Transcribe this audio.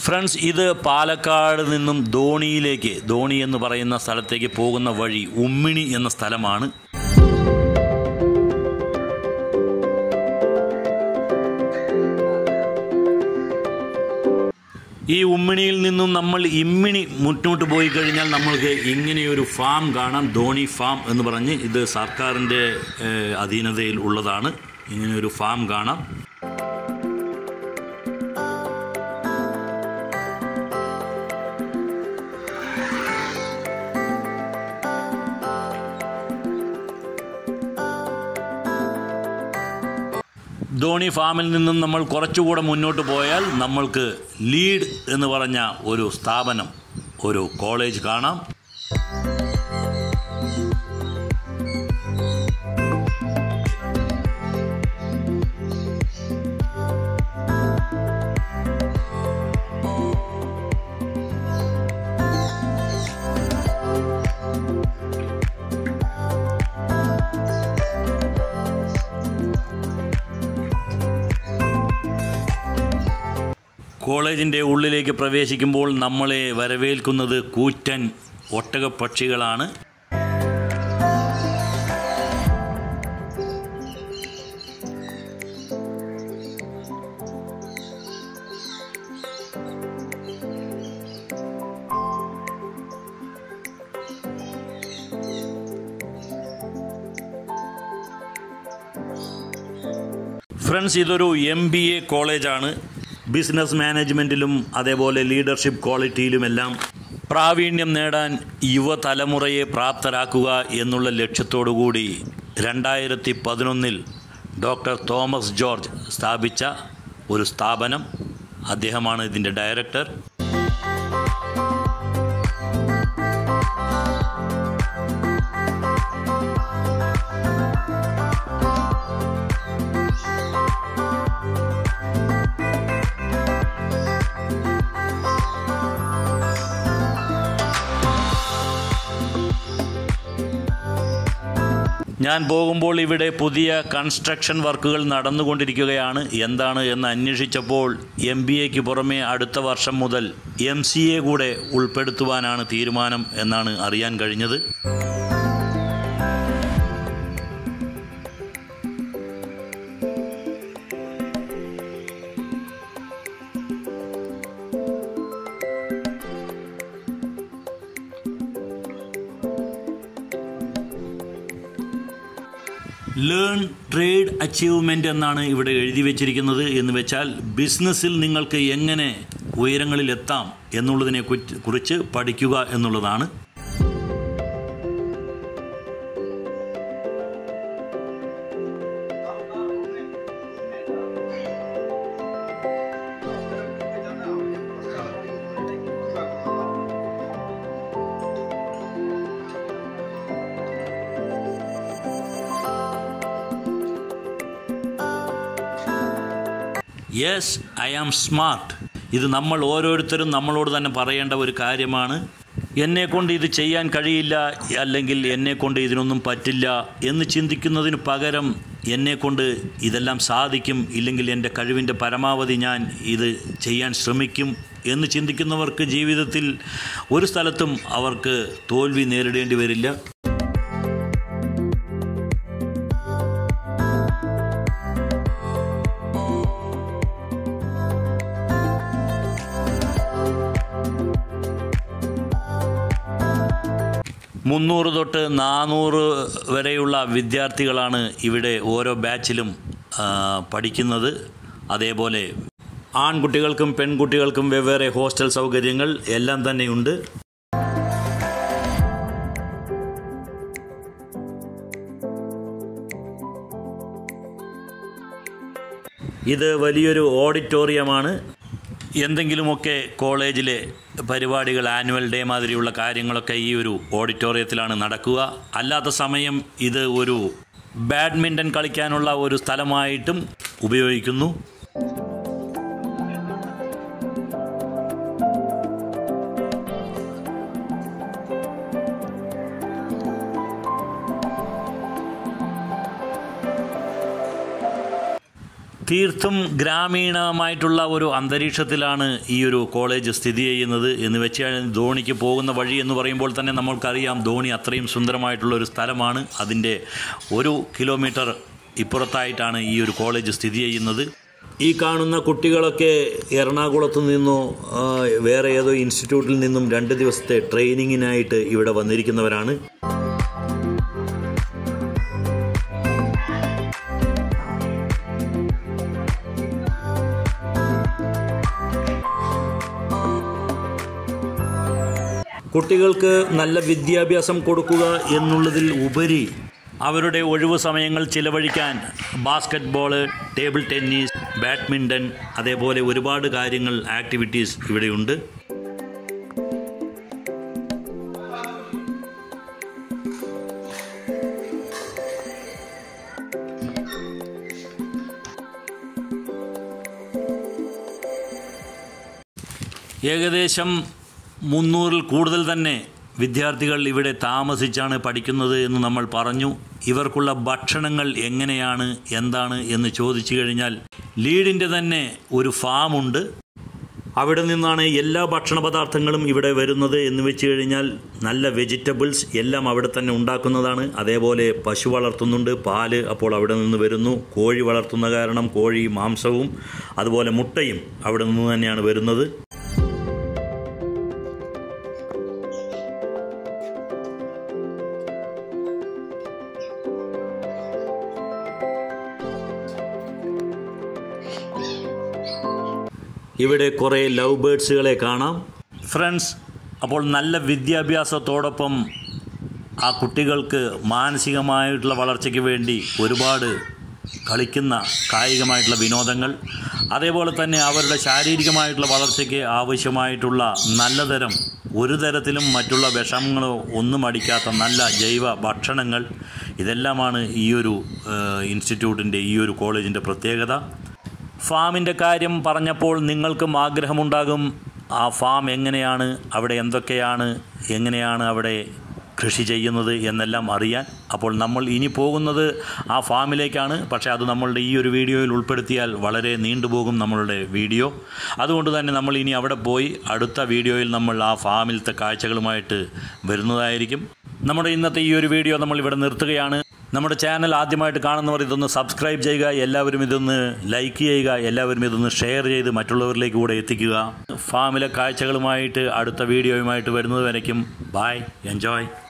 Friends, ഇത് പാലക്കാട് നിന്നും ധോണി എന്ന് പറയുന്ന സ്ഥലത്തേക്ക് പോകുന്ന വഴി ഉമ്മിണി എന്ന സ്ഥലമാണ്. ഈ ഉമ്മിണിയിൽ നിന്നും നമ്മൾ ഇമ്മിണി മുന്നോട്ട് പോയി കഴിഞ്ഞാൽ നമ്മൾക്ക് ഇങ്ങനെയൊരു ഫാം കാണാം, ധോണി ഫാം എന്ന് പറഞ്ഞ്. ഇത് സർക്കാരിൻ്റെ അധീനതയിൽ ഉള്ളതാണ്. ഇങ്ങനെയൊരു ഫാം കാണാം. ധോണി ഫാമിൽ നിന്നും നമ്മൾ കുറച്ചുകൂടെ മുന്നോട്ട് പോയാൽ നമ്മൾക്ക് ലീഡ് എന്ന് പറഞ്ഞ ഒരു സ്ഥാപനം, ഒരു കോളേജ് കാണാം. കോളേജിൻ്റെ ഉള്ളിലേക്ക് പ്രവേശിക്കുമ്പോൾ നമ്മളെ വരവേൽക്കുന്നത് കൂറ്റൻ ഒട്ടകപ്പക്ഷികളാണ്. ഫ്രണ്ട്സ്, ഇതൊരു MBA കോളേജാണ്. ബിസിനസ് മാനേജ്മെൻറ്റിലും അതേപോലെ ലീഡർഷിപ്പ് ക്വാളിറ്റിയിലുമെല്ലാം പ്രാവീണ്യം നേടാൻ യുവതലമുറയെ പ്രാപ്തരാക്കുക എന്നുള്ള ലക്ഷ്യത്തോടുകൂടി 2011 ഡോക്ടർ തോമസ് ജോർജ് സ്ഥാപിച്ച ഒരു സ്ഥാപനം. അദ്ദേഹമാണ് ഇതിൻ്റെ ഡയറക്ടർ. ഞാൻ പോകുമ്പോൾ ഇവിടെ പുതിയ കൺസ്ട്രക്ഷൻ വർക്കുകൾ നടന്നുകൊണ്ടിരിക്കുകയാണ്. എന്താണ് എന്ന് അന്വേഷിച്ചപ്പോൾ MBAക്ക് പുറമെ അടുത്ത വർഷം മുതൽ MCA കൂടെ ഉൾപ്പെടുത്തുവാനാണ് തീരുമാനം എന്നാണ് അറിയാൻ കഴിഞ്ഞത്. ലേൺ ട്രേഡ് അച്ചീവ്മെൻ്റ് എന്നാണ് ഇവിടെ എഴുതി വച്ചിരിക്കുന്നത്. എന്ന് വെച്ചാൽ ബിസിനസ്സിൽ നിങ്ങൾക്ക് എങ്ങനെ ഉയരങ്ങളിലെത്താം എന്നുള്ളതിനെ കുറിച്ച് പഠിക്കുക എന്നുള്ളതാണ്. Yes, I am smart. ഇത് നമ്മൾ ഓരോരുത്തരും നമ്മളോട് തന്നെ പറയേണ്ട ഒരു കാര്യമാണ്. എന്നെക്കൊണ്ട് ഇത് ചെയ്യാൻ കഴിയില്ല, അല്ലെങ്കിൽ എന്നെക്കൊണ്ട് ഇതിനൊന്നും പറ്റില്ല എന്ന് ചിന്തിക്കുന്നതിന് പകരം എന്നെക്കൊണ്ട് ഇതെല്ലാം സാധിക്കും, ഇല്ലെങ്കിൽ എൻ്റെ കഴിവിൻ്റെ പരമാവധി ഞാൻ ഇത് ചെയ്യാൻ ശ്രമിക്കും എന്ന് ചിന്തിക്കുന്നവർക്ക് ജീവിതത്തിൽ ഒരു സ്ഥലത്തും അവർക്ക് തോൽവി നേരിടേണ്ടി വരില്ല. മുന്നൂറ് തൊട്ട് 400 വരെയുള്ള വിദ്യാർത്ഥികളാണ് ഇവിടെ ഓരോ ബാച്ചിലും പഠിക്കുന്നത്. അതേപോലെ ആൺകുട്ടികൾക്കും പെൺകുട്ടികൾക്കും വെവ്വേറെ ഹോസ്റ്റൽ സൗകര്യങ്ങൾ എല്ലാം തന്നെയുണ്ട്. ഇത് വലിയൊരു ഓഡിറ്റോറിയമാണ്. എന്തെങ്കിലുമൊക്കെ കോളേജിലെ പരിപാടികൾ, ആനുവൽ ഡേ മാതിരിയുള്ള കാര്യങ്ങളൊക്കെ ഈ ഒരു ഓഡിറ്റോറിയത്തിലാണ് നടക്കുക. അല്ലാത്ത സമയം ഇത് ഒരു ബാഡ്മിൻ്റൺ കളിക്കാനുള്ള ഒരു സ്ഥലമായിട്ടും ഉപയോഗിക്കുന്നു. തീർത്തും ഗ്രാമീണമായിട്ടുള്ള ഒരു അന്തരീക്ഷത്തിലാണ് ഈ ഒരു കോളേജ് സ്ഥിതി ചെയ്യുന്നത്. എന്ന് വെച്ചാൽ ധോണിക്ക് പോകുന്ന വഴി എന്ന് പറയുമ്പോൾ തന്നെ നമ്മൾക്കറിയാം ധോണി അത്രയും സുന്ദരമായിട്ടുള്ള ഒരു സ്ഥലമാണ്. അതിൻ്റെ 1 കിലോമീറ്റർ ഇപ്പുറത്തായിട്ടാണ് ഈ ഒരു കോളേജ് സ്ഥിതി ചെയ്യുന്നത്. ഈ കാണുന്ന കുട്ടികളൊക്കെ എറണാകുളത്തു നിന്നോ വേറെ ഏതോ ഇൻസ്റ്റിറ്റ്യൂട്ടിൽ നിന്നും 2 ദിവസത്തെ ട്രെയിനിങ്ങിനായിട്ട് ഇവിടെ വന്നിരിക്കുന്നവരാണ്. കുട്ടികൾക്ക് നല്ല വിദ്യാഭ്യാസം കൊടുക്കുക എന്നുള്ളതിൽ ഉപരി അവരുടെ ഒഴിവു സമയങ്ങൾ ചിലവഴിക്കാൻ basketball, table tennis, badminton, അതേപോലെ ഒരുപാട് കാര്യങ്ങൾ ആക്ടിവിറ്റീസ് ഇവിടെയുണ്ട്. ഏകദേശം 300-ൽ കൂടുതൽ തന്നെ വിദ്യാർത്ഥികൾ ഇവിടെ താമസിച്ചാണ് പഠിക്കുന്നത് എന്ന് നമ്മൾ പറഞ്ഞു. ഇവർക്കുള്ള ഭക്ഷണങ്ങൾ എങ്ങനെയാണ്, എന്താണ് എന്ന് ചോദിച്ചു കഴിഞ്ഞാൽ ലീഡിൻ്റെ തന്നെ ഒരു ഫാമുണ്ട്. അവിടെ നിന്നാണ് എല്ലാ ഭക്ഷണ പദാർത്ഥങ്ങളും ഇവിടെ വരുന്നത്. എന്ന് വെച്ച് കഴിഞ്ഞാൽ നല്ല വെജിറ്റബിൾസ് എല്ലാം അവിടെ തന്നെ ഉണ്ടാക്കുന്നതാണ്. അതേപോലെ പശു വളർത്തുന്നുണ്ട്, പാല് അപ്പോൾ അവിടെ നിന്ന് വരുന്നു. കോഴി വളർത്തുന്ന കാരണം കോഴി മാംസവും അതുപോലെ മുട്ടയും അവിടെ നിന്ന് തന്നെയാണ് വരുന്നത്. ഇവിടെ കുറേ ലവ് ബേർഡ്സുകളെ കാണാം. ഫ്രണ്ട്സ്, അപ്പോൾ നല്ല വിദ്യാഭ്യാസത്തോടൊപ്പം ആ കുട്ടികൾക്ക് മാനസികമായിട്ടുള്ള വളർച്ചയ്ക്ക് വേണ്ടി ഒരുപാട് കളിക്കുന്ന കായികമായിട്ടുള്ള വിനോദങ്ങൾ, അതേപോലെ തന്നെ അവരുടെ ശാരീരികമായിട്ടുള്ള വളർച്ചയ്ക്ക് ആവശ്യമായിട്ടുള്ള നല്ല തരം, ഒരു തരത്തിലും മറ്റുള്ള വിഷമങ്ങളോ ഒന്നും അടിക്കാത്ത നല്ല ജൈവ ഭക്ഷണങ്ങൾ, ഇതെല്ലാമാണ് ഈ ഒരു ഇൻസ്റ്റിറ്റ്യൂട്ടിൻ്റെ, ഈ ഒരു കോളേജിൻ്റെ പ്രത്യേകത. ഫാമിൻ്റെ കാര്യം പറഞ്ഞപ്പോൾ നിങ്ങൾക്കും ആഗ്രഹമുണ്ടാകും, ആ ഫാം എങ്ങനെയാണ്, അവിടെ എന്തൊക്കെയാണ്, എങ്ങനെയാണ് അവിടെ കൃഷി ചെയ്യുന്നത് എന്നെല്ലാം അറിയാൻ. അപ്പോൾ നമ്മൾ ഇനി പോകുന്നത് ആ ഫാമിലേക്കാണ്. പക്ഷേ അത് നമ്മളുടെ ഈ ഒരു വീഡിയോയിൽ ഉൾപ്പെടുത്തിയാൽ വളരെ നീണ്ടുപോകും നമ്മളുടെ വീഡിയോ. അതുകൊണ്ട് തന്നെ നമ്മൾ ഇനി അവിടെ പോയി അടുത്ത വീഡിയോയിൽ നമ്മൾ ആ ഫാമിലത്തെ കാഴ്ചകളുമായിട്ട് വരുന്നതായിരിക്കും. നമ്മുടെ ഇന്നത്തെ ഈ ഒരു വീഡിയോ നമ്മൾ ഇവിടെ നിർത്തുകയാണ്. നമ്മുടെ ചാനൽ ആദ്യമായിട്ട് കാണുന്നവർ ഇതൊന്ന് സബ്സ്ക്രൈബ് ചെയ്യുക, എല്ലാവരും ഇതൊന്ന് ലൈക്ക് ചെയ്യുക, എല്ലാവരും ഇതൊന്ന് ഷെയർ ചെയ്ത് മറ്റുള്ളവരിലേക്ക് കൂടെ എത്തിക്കുക. ഫാമിലെ കാഴ്ചകളുമായിട്ട് അടുത്ത വീഡിയോയുമായിട്ട് വരുന്നത് വരയ്ക്കും ബൈ, എൻജോയ്.